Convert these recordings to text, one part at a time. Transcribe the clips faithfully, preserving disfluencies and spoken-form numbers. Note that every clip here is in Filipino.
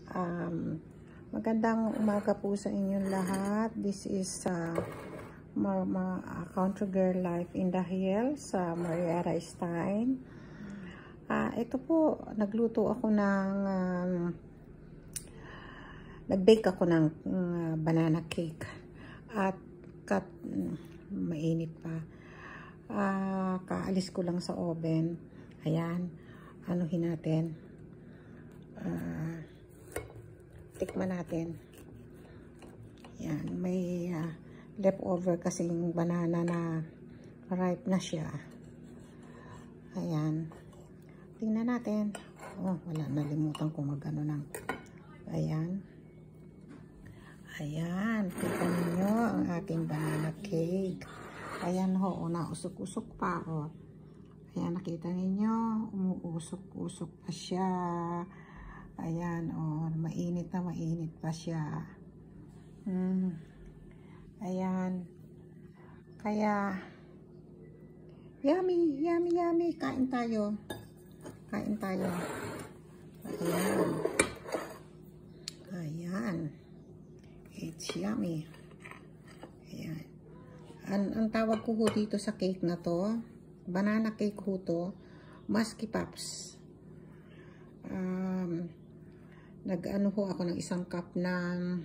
Um, magandang umaga po sa inyong lahat. This is uh, ma ma Country Girl Life in the Hills sa uh, Marietta Stein. Uh, ito po, nagluto ako ng um, nag-bake ako ng uh, banana cake at kat, um, mainit pa. Uh, kaalis ko lang sa oven. Ayan, anuhin natin. Uh, tikman natin. Yan, may uh, leftover kasing banana na ripe na siya. Ayan. Tingnan natin. Oh, wala, nalimutan ko magano ng. Ayan. Ayan, kita ninyo ang ating banana cake. Ayan ho, nausok-usok pa oh. Ayan, nakita ninyo, umuusok-usok pa siya. Ayan, oh, mainit na mainit pa siya. Hmm. Ayan. Kaya, yummy, yummy, yummy. Kain tayo. Kain tayo. Ayan. Ayan. It's yummy. Ayan. Ang, ang tawag ko ho dito sa cake na to, banana cake ho to, Musky Pops. Um, nag-ano ho ako ng isang cup ng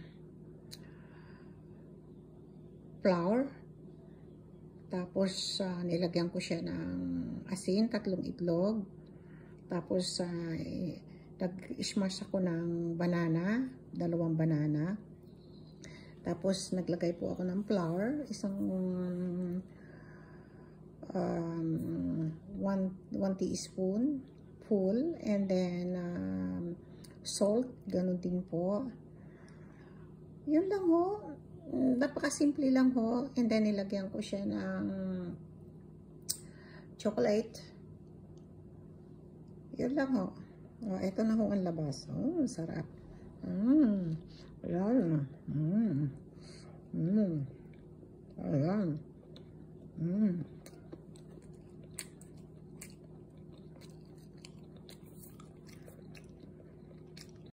flour. Tapos, uh, nilagyan ko siya ng asin, tatlong itlog. Tapos, uh, nag-smash ako ng banana, dalawang banana. Tapos, naglagay po ako ng flour, isang um, one, one teaspoon full, and then um, salt, ganun din po. Yun lang ho. Napakasimple lang ho. And then, nilagyan ko siya ng chocolate. Yun lang ho. Oh, ito na ho ang labas. Oh, sarap. Mmm. Ayan. Mmm. Mmm. Ayan. Mmm.